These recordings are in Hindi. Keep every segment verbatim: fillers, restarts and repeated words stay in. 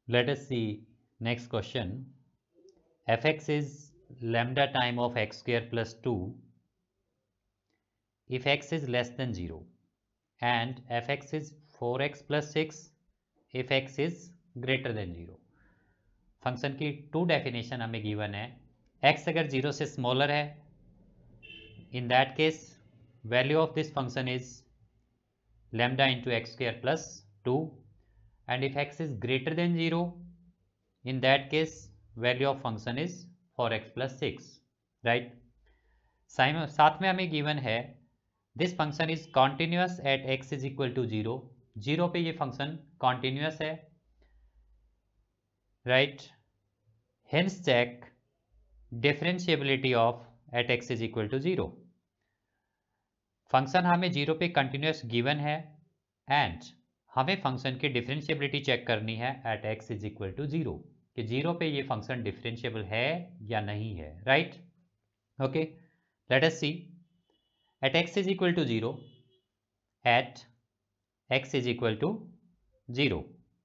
Let us see next question. Fx is lambda time of x square plus two if x is less than zero and fx is four x plus six if x is greater than zero. Function की टू डेफिनेशन हमें गिवन है. x अगर जीरो से स्मॉलर है, in that case value of this function is lambda into x square plus two, and if x is greater than zero, in that case value of function is four x plus six, right? साथ में हमें गिवन है this function is continuous at x is equal to zero. Zero पे ये फंक्शन कॉन्टिन्यूअस है, right? Hence check differentiability of at x is equal to zero. Function हमें जीरो पे कंटिन्यूअस गिवन है एंड हमें फंक्शन की डिफरेंशिएबिलिटी चेक करनी है at x is equal to zero, कि जीरो पे ये फंक्शन डिफरेंशिएबल है या नहीं है, right? Okay, let us see. At x is equal to zero, at x is equal to zero,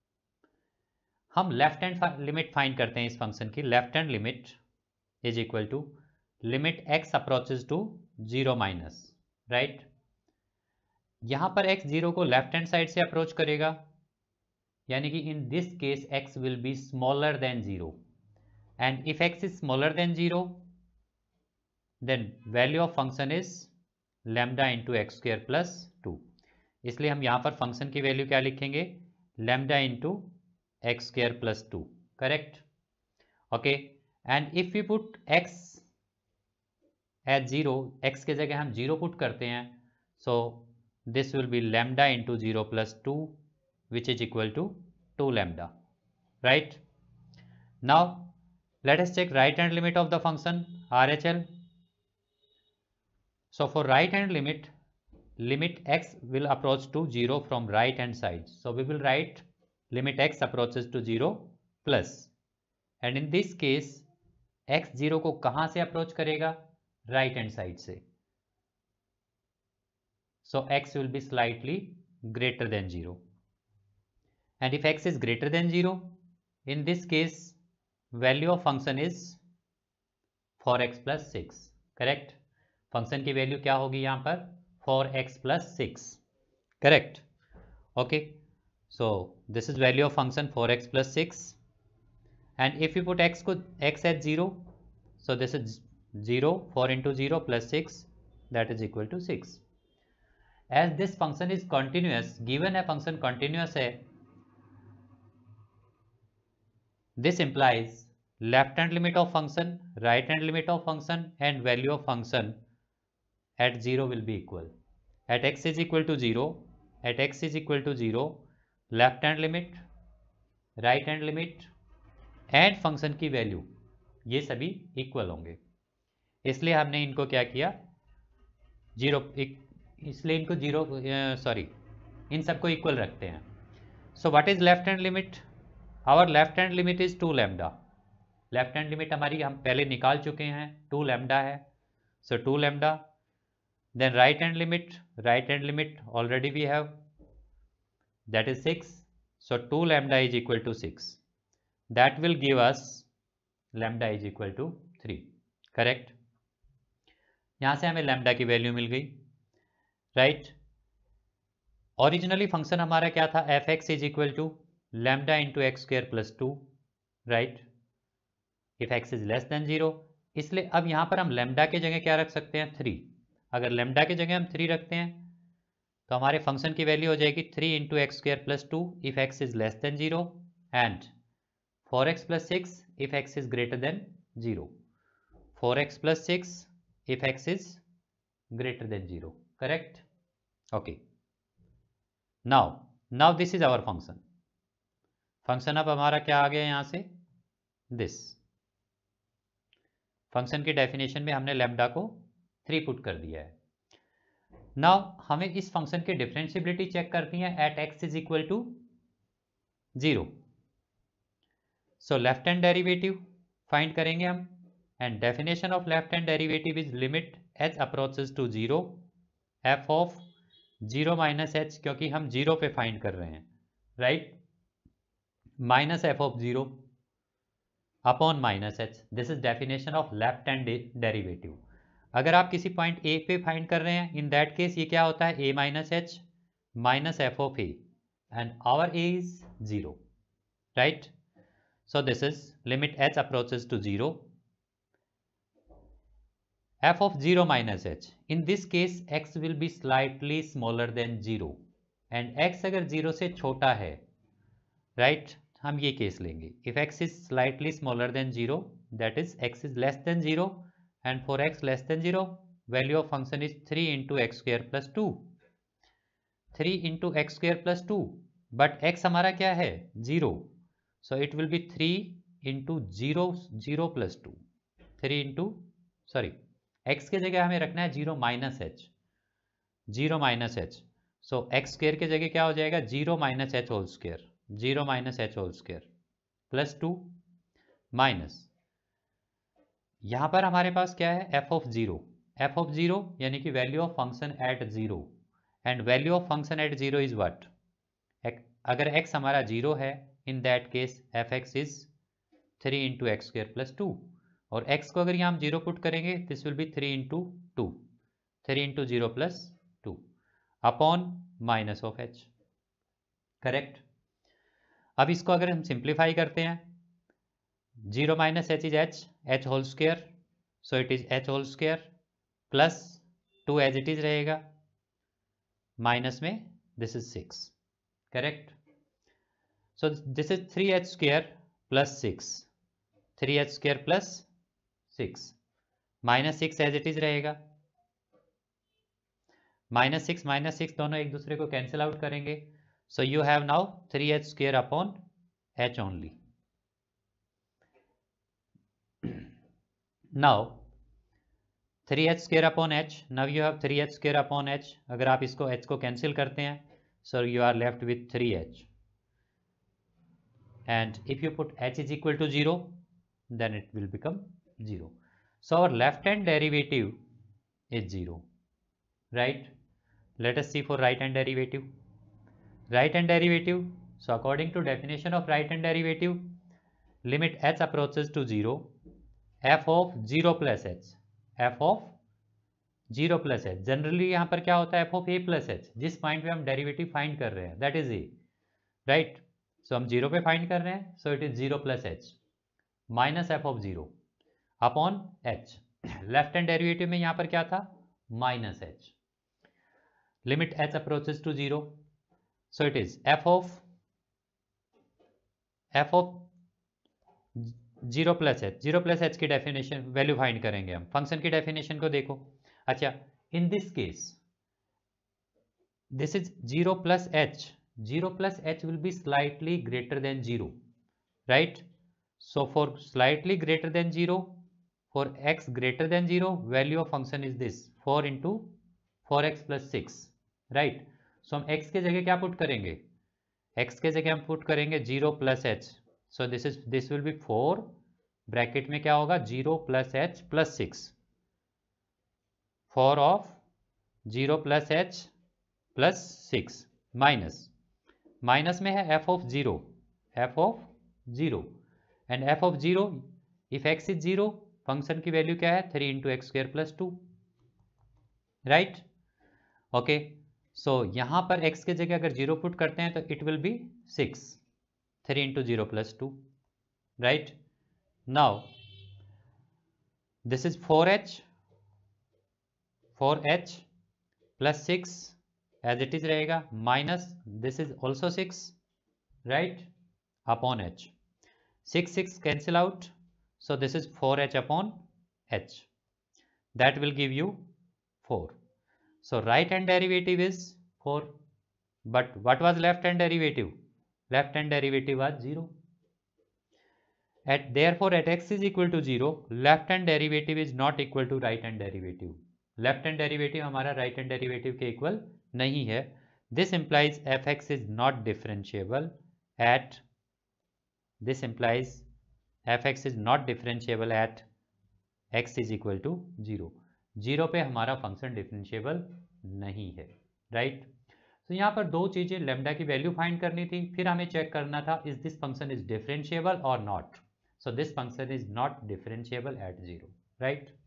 हम लेफ्ट हैंड लिमिट फाइंड करते हैं इस फंक्शन की. Left hand limit is equal to limit x approaches to zero minus, right? यहां पर x जीरो को लेफ्ट हैंड साइड से अप्रोच करेगा, यानी कि in this case x will be smaller than zero, and if x is smaller than zero then value of function is lambda into x square plus two. इसलिए हम यहां पर फंक्शन की वैल्यू क्या लिखेंगे? Lambda into x square plus two, correct? Okay, and if we put x at zero, x के जगह हम जीरो पुट करते हैं, so this will be lambda into zero plus two which is equal to two lambda, right? Now let us check right hand limit of the function R H L. So for right hand limit, limit x will approach to zero from right hand side. So we will write limit x approaches to zero plus, and in this case x zero को कहां से अप्रोच करेगा? राइट हैंड साइड से. So x will be slightly greater than zero, and if x is greater than zero, in this case value of function is four x plus six, correct? Function की वैल्यू क्या होगी यहां पर? Four x plus six, correct? Okay, so this is value of function four x plus six, and if you put x को x at zero, so this is zero, four into zero plus six, that is equal to six. As this function is continuous, given है फंक्शन कॉन्टिन्यूअस है, this implies left hand limit of function, right hand limit of function and value of function at zero will be equal. At x is equal to zero, at x is equal to zero, left hand limit, right hand limit and function की वैल्यू ये सभी इक्वल होंगे. इसलिए हमने इनको क्या किया? जीरो, इसलिए इनको जीरो सॉरी इन सबको इक्वल रखते हैं. So what is left hand limit? Our left hand limit is two lambda. Left hand limit हमारी हम पहले निकाल चुके हैं, टू लैम्डा है. So two lambda. Then right hand limit, right hand limit already we have, that is six. So two lambda is equal to six. That will give us lambda is equal to three, correct? यहां से हमें lambda की वैल्यू मिल गई, राइट? ओरिजिनली फंक्शन हमारा क्या था? F x is equal to lambda into x square plus two, right? If x is less than zero, इसलिए अब यहां पर हम लैम्डा की जगह क्या रख सकते हैं? थ्री. अगर लैम्डा की जगह हम थ्री रखते हैं तो हमारे फंक्शन की वैल्यू हो जाएगी three into x square plus two if x is less than zero, and four x plus six if x is greater than zero. Four x plus six if x is greater than zero, correct? Okay, now now this is our function. Function अब हमारा क्या आ गया यहां से? दिस फंक्शन की डेफिनेशन में हमने लैम्डा को थ्री पुट कर दिया है. नाउ हमें इस फंक्शन की डिफरेंशिएबिलिटी चेक करनी है at x is equal to zero. So left hand derivative find करेंगे हम, and definition of left hand derivative is limit h approaches to zero f of zero minus h, क्योंकि हम जीरो पे फाइंड कर रहे हैं, right? minus f of zero upon minus h. This is definition of left hand derivative. अगर आप किसी पॉइंट ए पे फाइंड कर रहे हैं, इन दैट केस ये क्या होता है, a minus h minus f of a, and our a is zero, right. So this is limit h approaches to zero, f of zero minus h. In this case x will be slightly smaller than zero, and x अगर जीरो से छोटा है, right, हम ये केस लेंगे. If x is slightly smaller than zero, that is x is less than zero, and for x less than zero, value of function is three into x square plus two. three into x square plus two, but x हमारा क्या है, zero, so it will be three into zero zero plus two. three into sorry x के जगह हमें रखना है zero minus h, zero minus h. So x square के जगह क्या हो जाएगा, zero minus h whole square, zero minus h whole square plus two minus, यहां पर हमारे पास क्या है, f of zero. F of zero यानी कि value of function at zero, and value of function at zero is what, अगर x हमारा जीरो है, in that case f x is three into x square plus two, और x को अगर यहाँ हम जीरो पुट करेंगे, this will be three into two, three into zero plus two upon minus of h, correct. अब इसको अगर हम सिंप्लीफाई करते हैं, zero minus h is h, h whole square, so it is h whole square plus two as it is रहेगा, माइनस में this is six, correct. So this is three h square plus six, three h square plus six, minus six as it is रहेगा, माइनस सिक्स माइनस सिक्स दोनों एक दूसरे को कैंसिल आउट करेंगे, so you have now three h square upon h only. Now three h square upon h, now you have three h square upon h. अगर आप इसको एच को कैंसिल करते हैं, so you are left with three h, and if you put h is equal to zero, then it will become zero. So our left hand derivative is zero, right. Let us see for right hand derivative. Right hand derivative, so according to definition of right hand derivative, limit h approaches to zero, f of zero plus h, f of zero plus h. Generally यहाँ पर क्या होता है, f of a plus h, जिस पॉइंट पे हम डेरिवेटिव फाइंड कर रहे हैं, that is a, right. So हम जीरो पे फाइंड कर रहे हैं, so it is zero plus h minus f of zero upon h. Left hand derivative में यहां पर क्या था, minus h. Limit h approaches to zero, so it is f of f of zero plus h. Zero plus h की डेफिनेशन वैल्यू फाइंड करेंगे हम. फंक्शन की डेफिनेशन को देखो. अच्छा, in this case this is zero plus h, zero plus h will be slightly greater than zero, right. So for slightly greater than zero, for x greater than zero, value of function is this four into four x plus six, right. So हम x के जगह क्या पुट करेंगे, x के जगह हम पुट करेंगे zero plus h, so this is this will be four, bracket में क्या होगा, zero plus h plus six, four of zero plus h plus six minus, minus में है f of zero, f of zero, and f of zero, if x is zero, function की वैल्यू क्या है, three into x square plus two, right. Okay, so यहां पर x के जगह अगर जीरो पुट करते हैं तो it will be six, three into zero plus two, right. Now this is four h, four h plus six as it is रहेगा, minus this is also six, right, upon h. Six six cancel out, so this is four h upon h, that will give you four. So right hand derivative is four, but what was left hand derivative, left hand derivative was zero. At therefore eight x is equal to zero, left hand derivative is not equal to right hand derivative. Left hand derivative हमारा राइट हैंड डेरिवेटिव के इक्वल नहीं है. This implies f x is not differentiable at, this implies f x is not differentiable at x is equal to zero. Zero पे हमारा फंक्शन डिफरेंशिएबल नहीं है, राइट. तो यहाँ पर दो चीजें, लेमडा की वैल्यू फाइंड करनी थी, फिर हमें चेक करना था is this function is differentiable और not. So this function is not differentiable at zero, right.